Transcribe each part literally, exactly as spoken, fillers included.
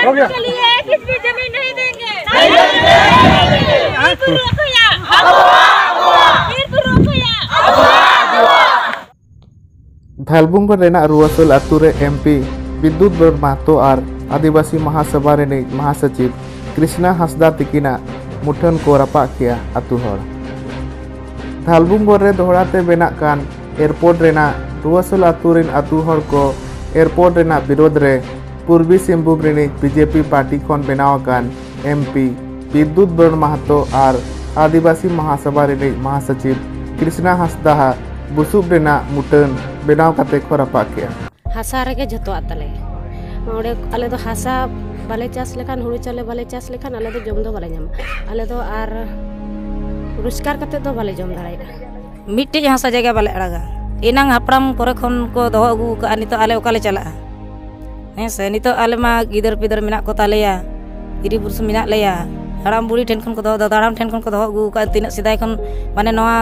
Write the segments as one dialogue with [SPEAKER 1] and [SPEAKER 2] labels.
[SPEAKER 1] के लिए किस भी जमीन नहीं देंगे।
[SPEAKER 2] धालबुंग रेना रुआसल अतुरे एमपी विद्युत बर महतो और आदिवासी महासभा रेनी महासचिव कृष्णा हांसदा तिकिना मुठन को रपा किया अतु हर धालबुंग रे दोहराते बेना कान एयरपोर्ट रेना रुआसल अतुरिन अतु हर को एयरपोर्ट रेना विरोध रे पूर्वी सिंहभूम रेनी बीजेपी पार्टी खन बेनाव कान एमपी विद्युत बर महतो और आदिवासी महासभा रेनी महासचिव कृष्णा हांसदा बुसुब रेना मुठन बेनाव काते को रपा किया
[SPEAKER 3] हासा रेगे जतो आतले ओडे आले दो हासा बाले चास लेखान हुड़ी चले बाले चास लेखान आले दो जम दो बाले नाम आले दो आर पुरस्कार कते दो बाले जम दाड़ाय मिट्टी हासा जगह बाले अड़ागा इनांग हापड़ाम करे खन को दो अगु का नितो आले ओकाले चला हे से नितो आले मा गिदर पिदर मिना को तालेया इरी बुरस मिना लेया हराम बुड़ी ठेन खन को दो दाड़ाम ठेन खन को दो अगु का तिना सिदाय खन माने नवा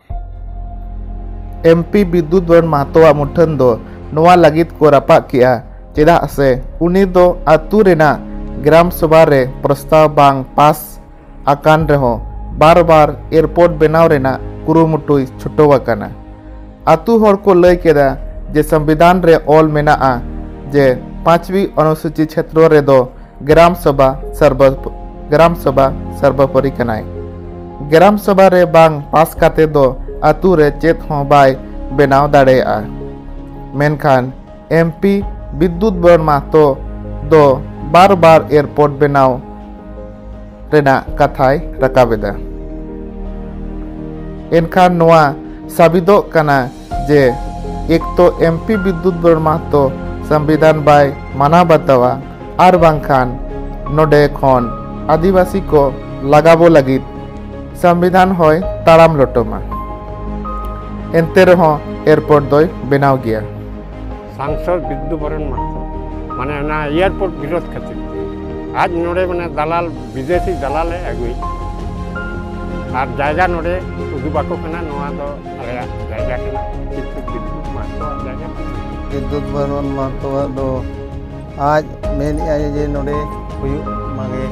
[SPEAKER 2] एमपी विद्युत बर महतो मुठन दो नवा लगित को रपा किया चेदा से उनी दो आतु रेना ग्राम सभा रे प्रस्ताव बांग पास आकान रहो बार बार एयरपोर्ट बनाव रेना कुरुमुटुई छुटो वकाना आतु हर को लय केदा जे संविधान रे ऑल मेना आ जे पांचवी अनुसूचित क्षेत्रों रे दो ग्राम सभा सर्व ग्राम सभा सर्वोपरि कनाय ग्राम सभा रे बांग पास काते दो आतु रे चेत हों बाय बेनाव दाड़ेया मेनखान एमपी विद्युत बर महतो दो बार बार एयरपोर्ट बेनाव रेना कथाय रकाबेदा एनखान नोआ साबिदो कना जे एक तो एमपी विद्युत बर महतो संविधान बाय माना बतावा आर बांखान नोडे खन आदिवासी को लगाबो लगित संविधान होय ताराम लोटोमा एनते रहो एयरपोर्ट दोय बेनाव गया
[SPEAKER 4] सांसद विद्युत बरन महतो माने ना एयरपोर्ट विरोध खातिर आज नोडे माने दलाल विदेशी दलाल है अगुई और जायगा नोडे उदु बाको कना नोआ दो आले जायगा कना विद्युत महतो जायगा
[SPEAKER 5] विद्युत बरन महतो दो आज मेन आये जे नोडे हुयु मागे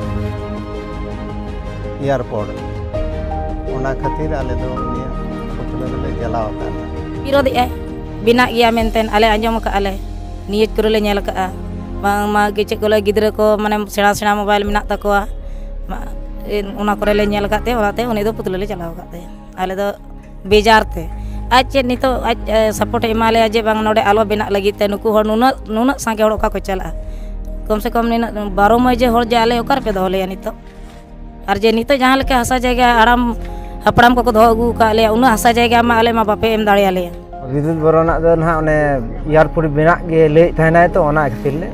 [SPEAKER 5] एयरपोर्ट ओना खातिर आले दो निया पुतला ले जलाव काना
[SPEAKER 3] विरोध ए बिना गया मेनतेन आले आंजम का आले नियत करे ले नेल का बांग मा के चेक कोले गिदरे को माने सेड़ा सेड़ा मोबाइल मेना तकोआ उना करे ले नेल काते ओनाते उनी दो पुतले ले चलाव काते आले दो बेजार ते आज चे नितो आज सपोर्ट एमाले जे बांग नोडे आलो बिना लगी ते नुकु हर नुना नुना सांगे हड़ का को चला कम से कम निना बारो मजे हर जे आले ओकर पे दोले नितो और जे नितो जहां लेके हसा जगह आराम हपड़ाम को दो अगु का ले उना हसा जगह मा आले मा बापे एम दाड़े आले
[SPEAKER 5] विद्युत बरना दो ना ओने एयरपोर्ट बिना गे ले थाना तो ओना खातिर ले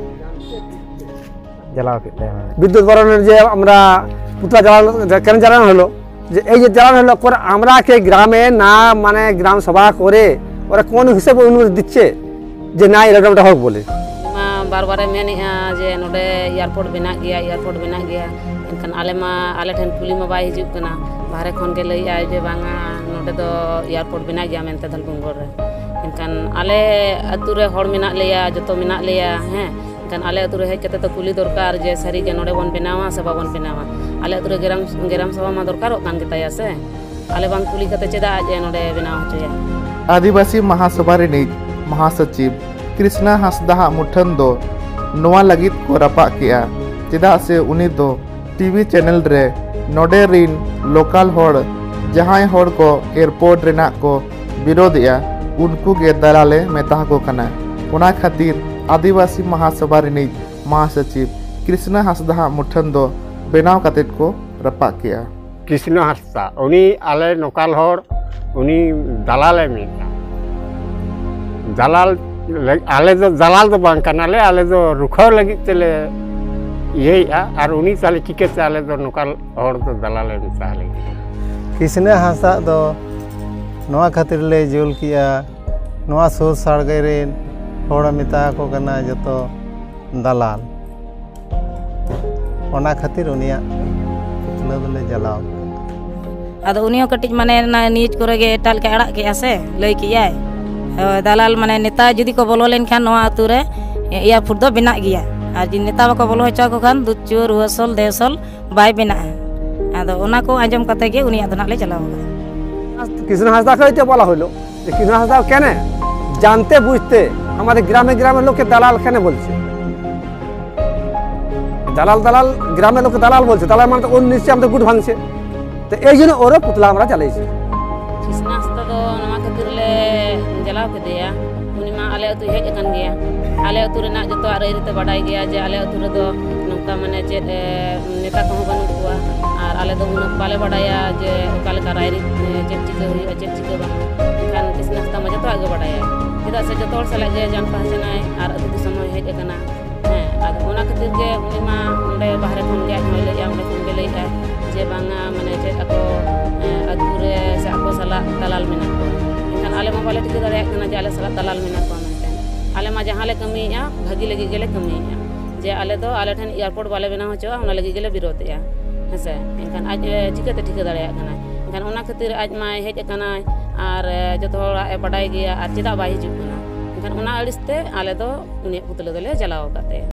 [SPEAKER 5] जलाव केते विद्युत बरन जे हमरा पुतला जलाल केन जलाल हलो जे এই যে জলাল হলো করে আমরা কে গ্রামে না মানে গ্রাম সভা করে ওরা কোন হিসাবে অনুমতি দিচ্ছে যে না এরকমটা হোক বলে
[SPEAKER 3] मा बार बार मेनिया जे नोडे एयरपोर्ट बिना गया एयरपोर्ट बिना गया इनखान आले मा आले ठन पुली मा बाय हिजुक कना बाहरे खन के लई आय जे बांगा नोडे दो एयरपोर्ट बिना गया मेनते धलबुंगोर रे इनखान आले अतु रे हड़ मिना लेया जतो मिना लेया हैं इनखान आले अतु रे हेज कते तो कुली दरकार जे सारी के नोडे बन बनावा सभा बन बनावा आले अतु रे ग्राम ग्राम सभा मा दरकारो कान के ताया से आले बांग कुली कते चेदा जे नोडे बनावा होया
[SPEAKER 2] आदिवासी महासभा रे महासचिव कृष्णा हांसदा मुठन दो नोआ लगित को रपा किया चेदा से उनी दो टीवी चैनल रे नोडे रिन लोकल होड़ जहां होड़ को एयरपोर्ट रेना को विरोध या उनको के दलाले मेता को कना उना खातिर आदिवासी महासभा रे महासचिव कृष्णा हांसदा मुठन दो बेनाव कतेट को रपा किया
[SPEAKER 4] कृष्णा हांसदा उनी आले लोकल होड़ उनी दलाले मेता दलाल आले दो दलाल दो बांग कनाले आले दो रुखाव लगी तेले ये और उनी साले चिके से आले दो लोकल होड़ दो दलाले मेता ले
[SPEAKER 5] कृष्णा हांसदा दो नोआ खातिर ले जोल किया नोआ सुर साड़गे रे होड़ मेता को कना जतो दलाल ओना खातिर उनिया पुतला दले जलाव
[SPEAKER 3] आदो उनियो कटिज माने ना नीच करे गे टाल के अड़ा के आसे लई किया दलाल माने नेता जदी को बोलो लेन खान नोआ अतु रे एयरपोर्ट दो बिना गया और जी नेता बाको बोलो हचा को खान दुच्चो रुआसल देवसल बाय बेना आदो ओना को आंजम कते गे उनी आदो नाले चलाओ
[SPEAKER 5] कृष्ण हांसदा के बोला हलो कृष्ण हांसदा केने जानते बुझते हमारे ग्रामे ग्रामे लोग के दलाल केने बोलছে দালাল দালাল গ্রামের লোক দালাল বলছে দালাল মানে ওর নিশ্চয় আমাদের গুট ভাঙছে তো এই জন্য ওরা পুতলা আমরা চালাইছি
[SPEAKER 3] कृष्ण हांसदा दो नवा खातिर ले जलाव के दिया उनी मा आले अतु हेज अकन गया आले अतु रेना जतो आरे रीते बाडाय गया जे आले अतु रे दो नोका माने जे नेता को बनू कुआ और आले दो उन बाले बाडाया जे ओकाल का राय जे चिके हुई जे चिके बा खान कृष्ण हांसदा मा जतो आगे बाडाया चेदा से जतो हर साले जे जान पहचानाय और अतु समय हेज अकना आद ओना खातिर के उनी मा ओंडे बाहरे खन गया होले या ओंडे खन गेले है जे बांगा माने जे ako अतु रे से ako साला दलाल मेना को इनखान आले मा बाले टिके दाड़े कना जे आले साला दलाल मेना को मेनते आले मा जहां ले कमीया भागी लगी गेले कमीया जे आले दो आले ठन एयरपोर्ट वाले बेना होचो ओना लगी गेले विरोधया हेसे इनखान आज चिकते टिके दाड़े कना इनखान ओना खातिर आज मा हेज कना और जतो होड़ा ए बडाय गया और चेदा बाय हिजु कना इनखान ओना अड़िसते आले दो उनी पुतले दले जलाव काते।